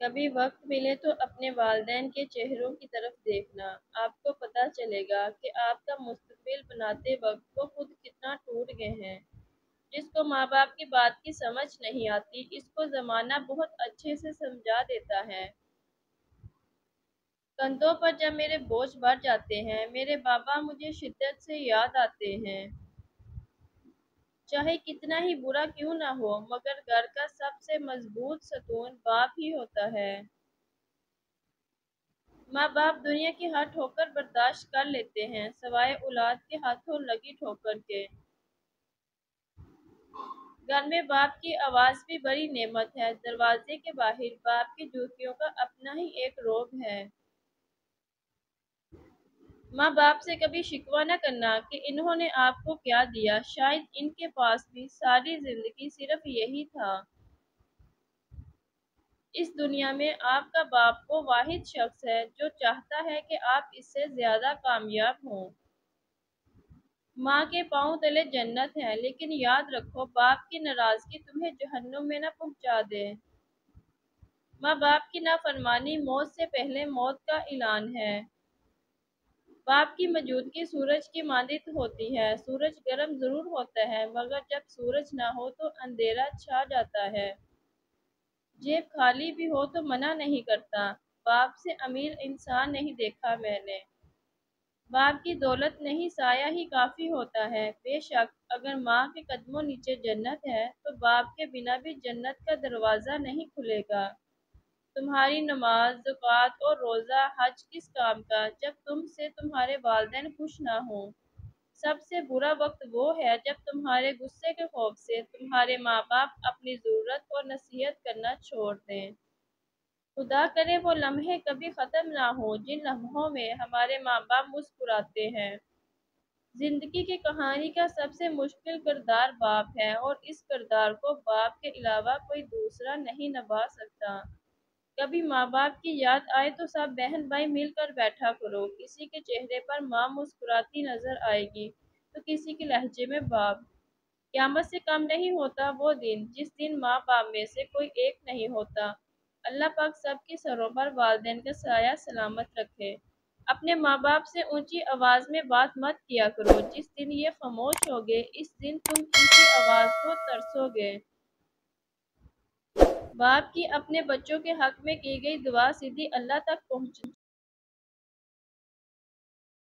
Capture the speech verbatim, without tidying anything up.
کبھی وقت ملے تو اپنے والدین کے چہروں کی طرف دیکھنا، آپ کو پتہ چلے گا کہ آپ کا مستقبل بناتے وقت وہ خود کتنا ٹوٹ گئے ہیں۔ جس کو ماں باپ کی بات کی سمجھ نہیں آتی، اس کو زمانہ بہت اچھے سے سمجھا دیتا ہے۔ کندھوں پر جب میرے بوجھ بڑھ جاتے ہیں، میرے بابا مجھے شدت سے یاد آتے ہیں۔ چاہے کتنا ہی برا کیوں نہ ہو، مگر گھر کا سب سے مضبوط ستون باپ ہی ہوتا ہے۔ ماں باپ دنیا کی ہر ٹھوکر برداشت کر لیتے ہیں، سوائے اولاد کے ہاتھوں لگی ٹھوکر کے۔ گھر میں باپ کی آواز بھی بڑی نعمت ہے۔ دروازے کے باہر باپ کی جوتیوں کا اپنا ہی ایک روب ہے۔ ماں باپ سے کبھی شکوہ نہ کرنا کہ انہوں نے آپ کو کیا دیا، شاید ان کے پاس بھی ساری زندگی صرف یہی تھا۔ اس دنیا میں آپ کا باپ وہ واحد شخص ہے جو چاہتا ہے کہ آپ اس سے زیادہ کامیاب ہوں۔ ماں کے پاؤں تلے جنت ہے، لیکن یاد رکھو باپ کی ناراضگی تمہیں جہنم میں نہ پہنچا دے۔ ماں باپ کی نافرمانی موت سے پہلے موت کا اعلان ہے۔ باپ کی موجودگی سورج کی مانند ہوتی ہے۔ سورج گرم ضرور ہوتا ہے، مگر جب سورج نہ ہو تو اندھیرا چھا جاتا ہے۔ جیب خالی بھی ہو تو منع نہیں کرتا۔ باپ سے امیر انسان نہیں دیکھا میں نے۔ باپ کی دولت نہیں، سایہ ہی کافی ہوتا ہے۔ بے شک اگر ماں کے قدموں نیچے جنت ہے تو باپ کے بنا بھی جنت کا دروازہ نہیں کھلے گا۔ تمہاری نماز، زکوٰۃ اور روزہ حج کس کام کا جب تم سے تمہارے والدین خوش نہ ہوں۔ سب سے برا وقت وہ ہے جب تمہارے غصے کے خوف سے تمہارے ماں باپ اپنی ضرورت اور نصیحت کرنا چھوڑ دیں۔ خدا کرے وہ لمحے کبھی ختم نہ ہوں جن لمحوں میں ہمارے ماں باپ مسکراتے ہیں۔ زندگی کی کہانی کا سب سے مشکل کردار باپ ہے، اور اس کردار کو باپ کے علاوہ کوئی دوسرا نہیں نبھا سکتا۔ کبھی ماں باپ کی یاد آئے تو سب بہن بھائی مل کر بیٹھا کرو۔ کسی کے چہرے پر ماں مسکراتی نظر آئے گی تو کسی کے لہجے میں باپ۔ قیامت سے کم نہیں ہوتا وہ دن جس دن ماں باپ میں سے کوئی ایک نہیں ہوتا۔ اللہ پاک سب کے سروں پر والدین کا سایہ سلامت رکھے۔ اپنے ماں باپ سے اونچی آواز میں بات مت کیا کرو۔ جس دن یہ خاموش ہوں گے، اس دن تم ان کی آواز کو ترسو گے۔ باپ کی اپنے بچوں کے حق میں کی گئی دعا سیدھی اللہ تک پہنچ